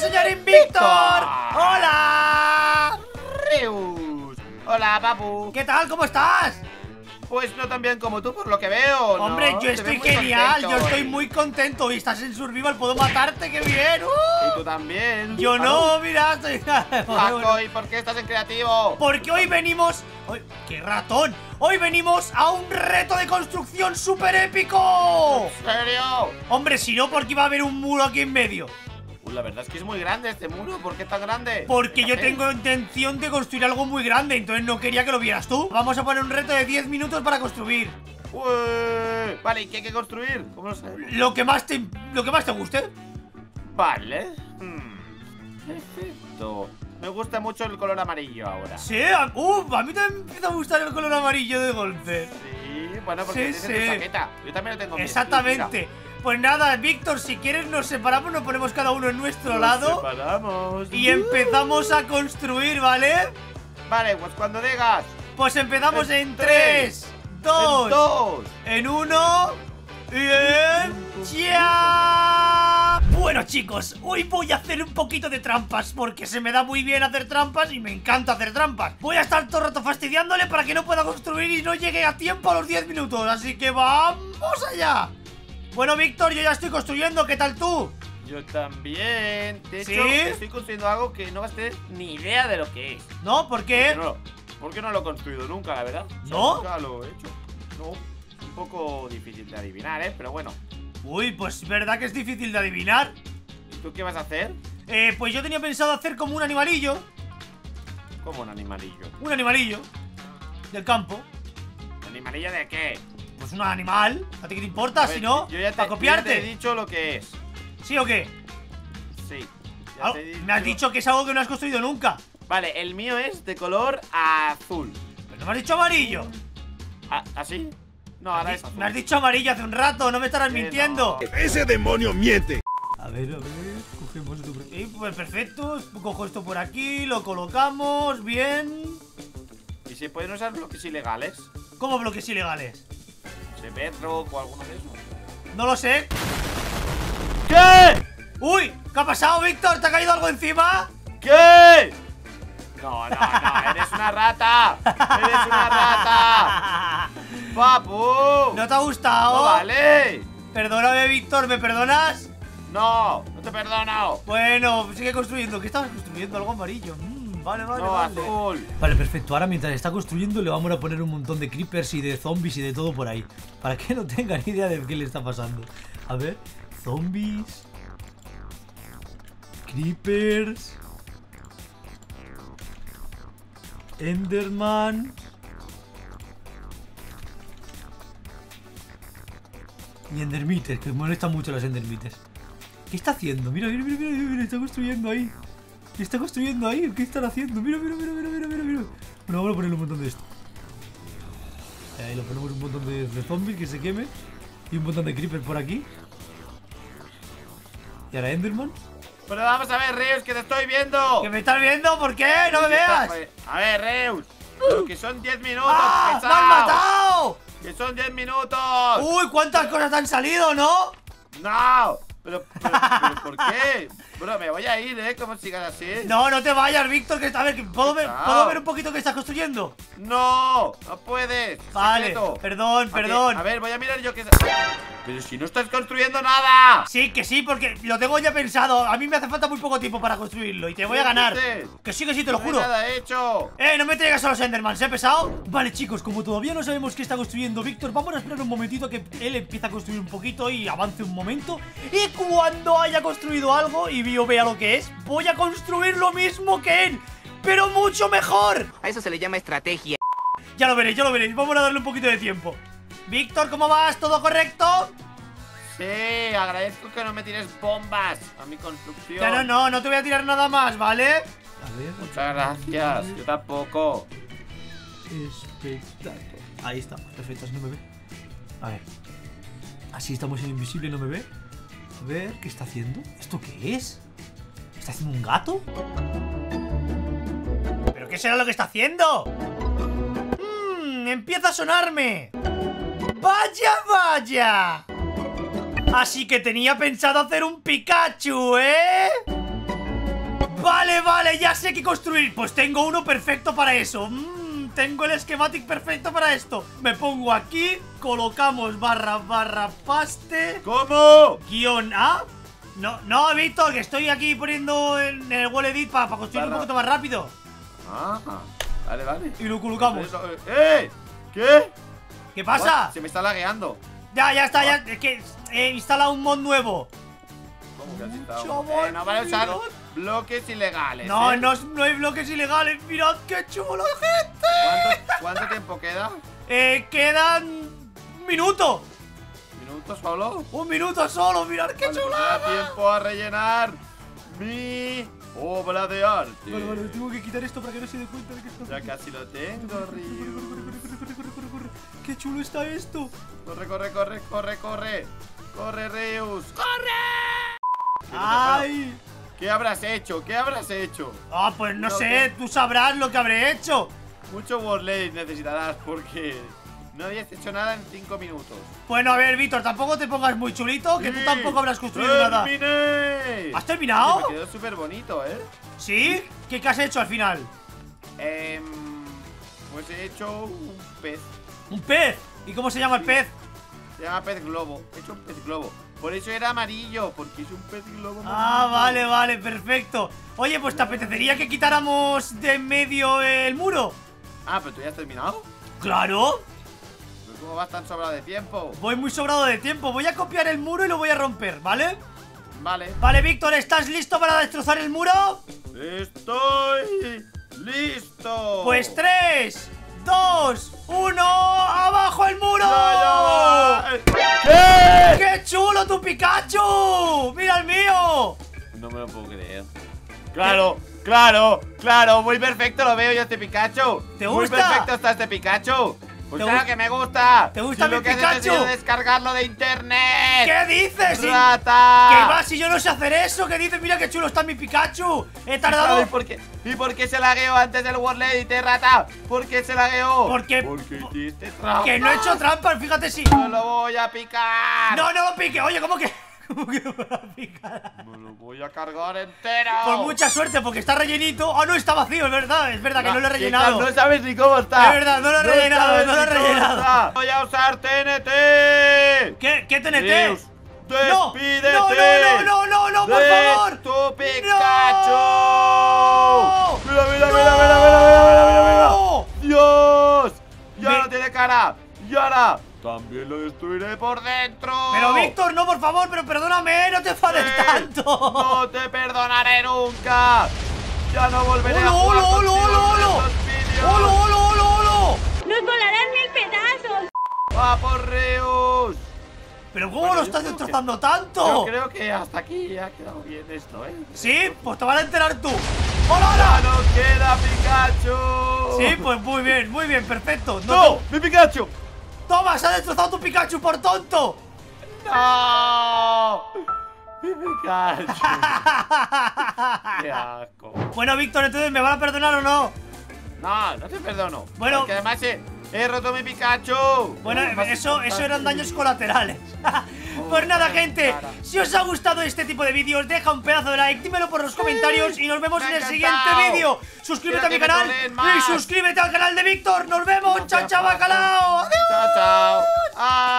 señor Invictor! ¡Hola! Reus. Hola, papu. ¿Qué tal? ¿Cómo estás? Pues no tan bien como tú, por lo que veo, ¿no? Hombre, yo Te estoy ves muy genial, contento yo estoy hoy. muy contento. Y estás en Survival, puedo matarte, qué bien. Y tú también. Yo no, mira, estoy... Paco, ¿y por qué estás en creativo? Porque hoy venimos... ¡Qué ratón! Hoy venimos a un reto de construcción súper épico. ¿En serio? Hombre, si no, porque iba a haber un muro aquí en medio. La verdad es que es muy grande este muro. ¿Por qué es tan grande? Porque yo Fíjate. tengo intención de construir algo muy grande, entonces no quería que lo vieras tú. Vamos a poner un reto de 10 minutos para construir. Ué. Vale, ¿y qué hay que construir? ¿Cómo lo sabemos? Lo que más te guste. Vale. Perfecto. Me gusta mucho el color amarillo ahora. Sí, a mí también me empieza a gustar el color amarillo de golpe. Sí, bueno, porque Sí, tienes sí. tu chaqueta. Yo también lo tengo. en mi Exactamente. estilo, Pues nada, Víctor, si quieres nos separamos, nos ponemos cada uno en nuestro mira. Nos lado separamos. y empezamos a construir, ¿vale? Vale, pues cuando digas. Pues empezamos en En 3, 2, Dos. en 1 y en ya. Bueno, chicos, hoy voy a hacer un poquito de trampas porque se me da muy bien hacer trampas y me encanta hacer trampas. Voy a estar todo el rato fastidiándole para que no pueda construir y no llegue a tiempo a los 10 minutos, así que vamos allá. Bueno, Víctor, yo ya estoy construyendo, ¿qué tal tú? Yo también. De ¿Sí? hecho, estoy construyendo algo que no vas a tener ni idea de lo que es. ¿No? ¿Por qué? Porque no lo he construido nunca, la verdad. O sea, ¿No? nunca lo he hecho. No. Es un poco difícil de adivinar, ¿eh? Pero bueno. Uy, pues verdad que es difícil de adivinar. ¿Y tú qué vas a hacer? Pues yo tenía pensado hacer como un animalillo. Como un animalillo. Un animalillo del campo. ¿Animalillo de qué? Pues un animal. ¿A ti qué te importa? A ver, Si no, yo ya para te he copiarte. dicho lo que es. ¿Sí o qué? Sí. Ya te he Me has dicho que es algo que no has construido nunca. Vale, el mío es de color azul. Pero no me has dicho amarillo. ¿Así? No, ahora es azul. Me has dicho amarillo hace un rato, no me estarás mintiendo. no. ¡Ese demonio miente! A ver, cogemos esto. Pues perfecto, cojo esto por aquí, lo colocamos, bien. ¿Y se pueden usar bloques ilegales? ¿Cómo bloques ilegales? ¿De Bedrock o alguno de esos? No lo sé. ¿Qué? ¡Uy! ¿Qué ha pasado, Víctor? ¿Te ha caído algo encima? ¿Qué? No, eres una rata. Eres una rata. Papu. ¿No te ha gustado? No vale. Perdóname, Víctor, ¿me perdonas? No te perdono. Bueno, sigue construyendo. ¿Qué estabas construyendo? Algo amarillo. Vale. No, azul. Vale, perfecto. Ahora mientras está construyendo le vamos a poner un montón de creepers y de zombies y de todo por ahí. Para que no tengan idea de qué le está pasando. A ver, zombies, creepers, Enderman y endermites, que me molestan mucho las endermites. ¿Qué está haciendo? Mira, está construyendo ahí. ¿Qué está construyendo ahí? ¿Qué están haciendo? Mira. Bueno, vamos a ponerle un montón de esto. Ahí le ponemos un montón de zombies que se quemen. Y un montón de creepers por aquí. Y ahora Enderman. Pero vamos a ver, Reus, que te estoy viendo. ¿Que me estás viendo? ¿Por qué? ¡No me veas! A ver, Reus. Pero que son 10 minutos. ¡Ah! ¡Me pesado. han matado! Que son 10 minutos. ¡Uy! ¿Cuántas cosas te han salido, no? No. Pero ¿por qué? Bueno, me voy a ir, como sigas así. No te vayas, Víctor, que a ver, que ¿puedo ver un poquito qué estás construyendo? No puedes. Vale, Secreto. perdón. A ver, voy a mirar yo qué. Pero si no estás construyendo nada. Sí, que sí, porque lo tengo ya pensado. A mí me hace falta muy poco tiempo para construirlo y te voy a ganar. Que sí, te lo juro. No hay nada hecho. No me traigas a los Endermans, ¿eh, pesado? Vale, chicos, como todavía no sabemos qué está construyendo Víctor, vamos a esperar un momentito a que él empiece a construir un poquito y avance un momento. Y cuando haya construido algo y yo vea lo que es, voy a construir lo mismo que él, pero mucho mejor. A eso se le llama estrategia. Ya lo veréis. Vamos a darle un poquito de tiempo. Víctor, ¿cómo vas? ¿Todo correcto? Sí, agradezco que no me tires bombas a mi construcción. No te voy a tirar nada más, ¿vale? A ver. Muchas gracias, yo tampoco. Espectacular. Ahí está, perfecto, así no me ve. A ver. Así estamos en invisible, no me ve. A ver, ¿qué está haciendo? ¿Esto qué es? ¿Está haciendo un gato? ¿Pero qué será lo que está haciendo? Empieza a sonarme. ¡Vaya! Así que tenía pensado hacer un Pikachu, ¿eh? Vale, vale, ya sé qué construir. Pues tengo uno perfecto para eso. Tengo el schematic perfecto para esto. Me pongo aquí, colocamos barra paste. ¿Cómo? Guión A. No, Víctor, que estoy aquí poniendo en el wall edit para construir un poquito más rápido. Vale. Y lo colocamos. ¿Qué? ¿Qué pasa? Se me está lagueando. Ya está, ya. Es que he instalado un mod nuevo. ¿Cómo que has instalado? Chaval, No van a usar mirad. bloques ilegales. No hay bloques ilegales. Mirad qué chulo, gente. ¿Cuánto tiempo queda? Quedan minutos. ¿Minutos solo? Un minuto solo, mirad qué Vale, chulo. pues me da tiempo a rellenar mi obra de arte. Vale, tengo que quitar esto para que no se dé cuenta de que esto. Ya casi lo tengo, Ryu. Corre. Qué chulo está esto. Corre. Corre, Reus. ¡Ay! ¿Qué habrás hecho? Ah, pues no sé, tú sabrás lo que habré hecho. Mucho warley necesitarás porque no habías hecho nada en 5 minutos. Bueno, a ver, Víctor, tampoco te pongas muy chulito, que tú Sí, tampoco habrás construido nada. ¡Terminé! ¿Has terminado? Me quedó súper bonito, ¿eh? ¿Sí? ¿Qué has hecho al final? Pues he hecho un pez. ¿Un pez? ¿Y cómo se llama el pez? Se llama pez globo. He hecho un pez globo. Por eso era amarillo, porque es un pez globo. Ah, vale, perfecto. Oye, pues ¿te apetecería que quitáramos de en medio el muro? Ah, pero tú ya has terminado. ¡Claro! Pero ¿cómo vas tan sobrado de tiempo? Voy muy sobrado de tiempo. Voy a copiar el muro y lo voy a romper, ¿vale? Vale. Vale, Víctor, ¿estás listo para destrozar el muro? Estoy listo. Pues 3, 2, 1, ¡abajo el muro! ¿Qué? ¡Qué chulo tu Pikachu! ¡Mira el mío! No me lo puedo creer. Claro, muy perfecto lo veo yo este Pikachu. ¿Te Muy gusta? perfecto está este Pikachu. Pues ¿Te claro gu- que me gusta. ¿Te gusta Si mi lo que haces Pikachu? ha sido descargarlo de internet. ¿Qué dices? ¡Rata! ¿Qué va? Si yo no sé hacer eso, ¿qué dices? Mira qué chulo está mi Pikachu. He tardado. ¿Y por qué se lagueó antes del World Edit, rata? ¿Por qué se lagueó? Porque hiciste trampa. que no he hecho trampas, fíjate si. ¡No lo voy a picar! No lo pique. Oye, ¿cómo que? ¿Cómo que no lo pica? ¡Me lo voy a cargar entero! Por mucha suerte, porque está rellenito. Ah, no, está vacío, es verdad que no lo he rellenado. No sabes ni cómo está. Es verdad, no lo he rellenado, sabes no lo he ni cómo rellenado. está. Voy a usar TNT. ¿Qué TNT? Dios, No, despídete. no, por favor. ¡Tu Pikachu! ¡No! ¡Mira! ¡No! ¡Dios! ¡Ya Me- no tiene cara! ¡Y ahora! También lo destruiré por dentro. Pero Víctor, no, por favor, pero perdóname, no te enfades tanto. No te perdonaré nunca. Ya no volveré a jugar ¡Holo! contigo en estos vídeos. ¡Holo! ¡Nos volarán mil pedazos! ¡Va por Reus! ¿Pero cómo Bueno, lo yo estás creo que- destrozando Yo tanto? creo que hasta aquí ha quedado bien esto, ¿eh? ¿Sí? Pues te van a enterar tú. ¡Ya ¡Hola! no queda Pikachu! Sí, pues muy bien, perfecto. ¡No! ¡Mi Pikachu! ¡Toma, se ha destrozado tu Pikachu por tonto! ¡No! ¡Mi Pikachu! ¡Qué asco! Bueno, Víctor, entonces, ¿me van a perdonar o no? No te perdono. Bueno. Porque además he roto mi Pikachu. Bueno, Además, eso es eran daños fantástico. colaterales. Pues nada, gente, cara. si os ha gustado este tipo de vídeos, deja un pedazo de like, dímelo por los comentarios y nos vemos me en ha el siguiente encantado. vídeo. Suscríbete a mi Quiero que me canal troleen más. y suscríbete al canal de Víctor. Nos vemos, No chao, sea chao, fácil. bacalao. Adiós. Chao.